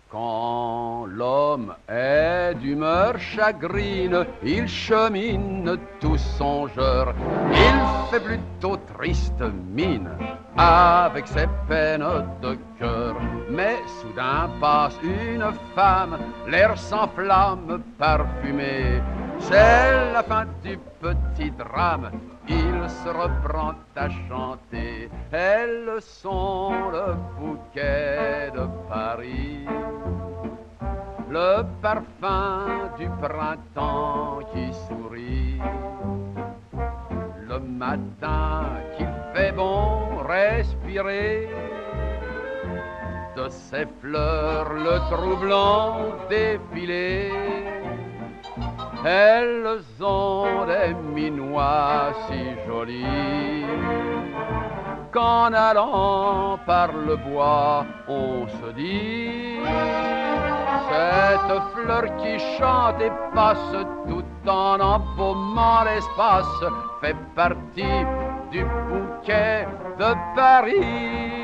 Quand l'homme est d'humeur chagrine, il chemine tout songeur. Il fait plutôt triste mine avec ses peines de cœur. Mais soudain passe une femme, l'air s'enflamme parfumé. C'est la fin du petit drame, il se reprend à chanter. Elles sont le bouquet de Paris, le parfum du printemps qui sourit. Le matin qu'il fait bon respirer, de ces fleurs le troublant défilé. Elles ont des minois si jolis qu'en allant par le bois on se dit: cette fleur qui chante et passe tout en embaumant l'espace fait partie du bouquet de Paris.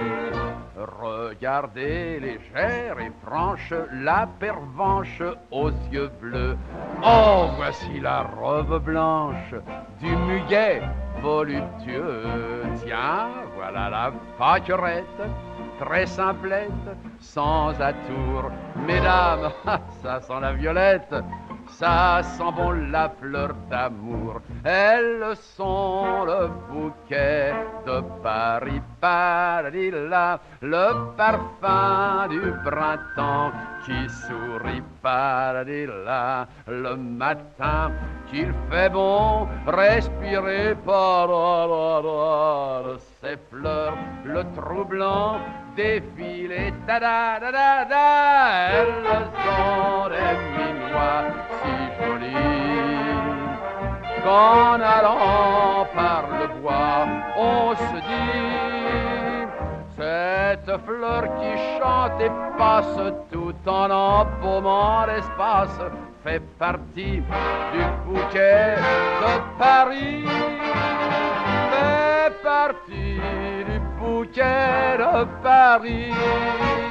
Regardez légère et franche la pervenche aux yeux bleus. Oh, voici la robe blanche du muguet voluptueux. Tiens, voilà la pâquerette, très simplette, sans atour. Mesdames, ça sent la violette, ça sent bon la fleur d'amour. Elles sont le bouquet de Paris, paradilla, le parfum du printemps qui sourit, paradilla, le matin qu'il fait bon respirer, de ces fleurs le troublant défilé, da da da da da. Elles sont des minois si jolis qu'en allant par le bois on se dit: cette fleur qui chante et passe tout en embaumant l'espace fait partie du bouquet de Paris, fait partie du bouquet de Paris.